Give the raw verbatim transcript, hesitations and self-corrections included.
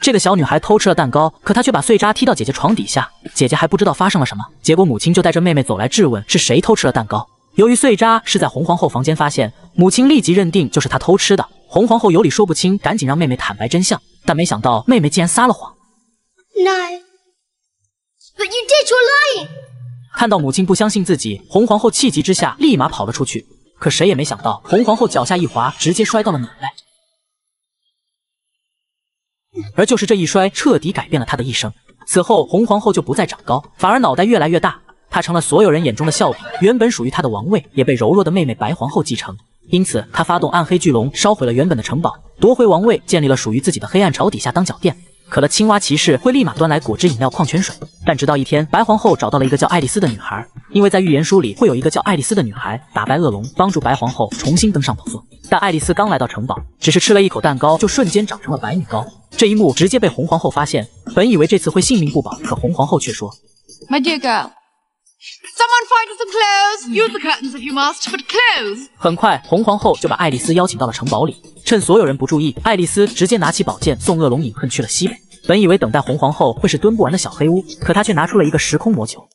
这个小女孩偷吃了蛋糕，可她却把碎渣踢到姐姐床底下，姐姐还不知道发生了什么。结果母亲就带着妹妹走来质问是谁偷吃了蛋糕。由于碎渣是在红皇后房间发现，母亲立即认定就是她偷吃的。红皇后有理说不清，赶紧让妹妹坦白真相，但没想到妹妹竟然撒了谎。 No, but you did. You're lying. 看到母亲不相信自己，红皇后气急之下立马跑了出去。可谁也没想到，红皇后脚下一滑，直接摔到了脑袋。而就是这一摔，彻底改变了她的一生。此后，红皇后就不再长高，反而脑袋越来越大。她成了所有人眼中的笑柄，原本属于她的王位也被柔弱的妹妹白皇后继承。因此，她发动暗黑巨龙，烧毁了原本的城堡，夺回王位，建立了属于自己的黑暗朝底下当脚垫。渴了青蛙骑士会立马端来果汁饮料、矿泉水。但直到一天，白皇后找到了一个叫爱丽丝的女孩，因为在预言书里会有一个叫爱丽丝的女孩打败恶龙，帮助白皇后重新登上宝座。但爱丽丝刚来到城堡，只是吃了一口蛋糕，就瞬间长成了百米高。这一幕直接被红皇后发现，本以为这次会性命不保，可红皇后却说 ：“My dear girl, someone find us some clothes. Use the curtains if you must, but clothes.” 很快，红皇后就把爱丽丝邀请到了城堡里，趁所有人不注意，爱丽丝直接拿起宝剑送恶龙隐恨去了西北。本以为等待红皇后会是蹲不完的小黑屋，可她却拿出了一个时空魔球。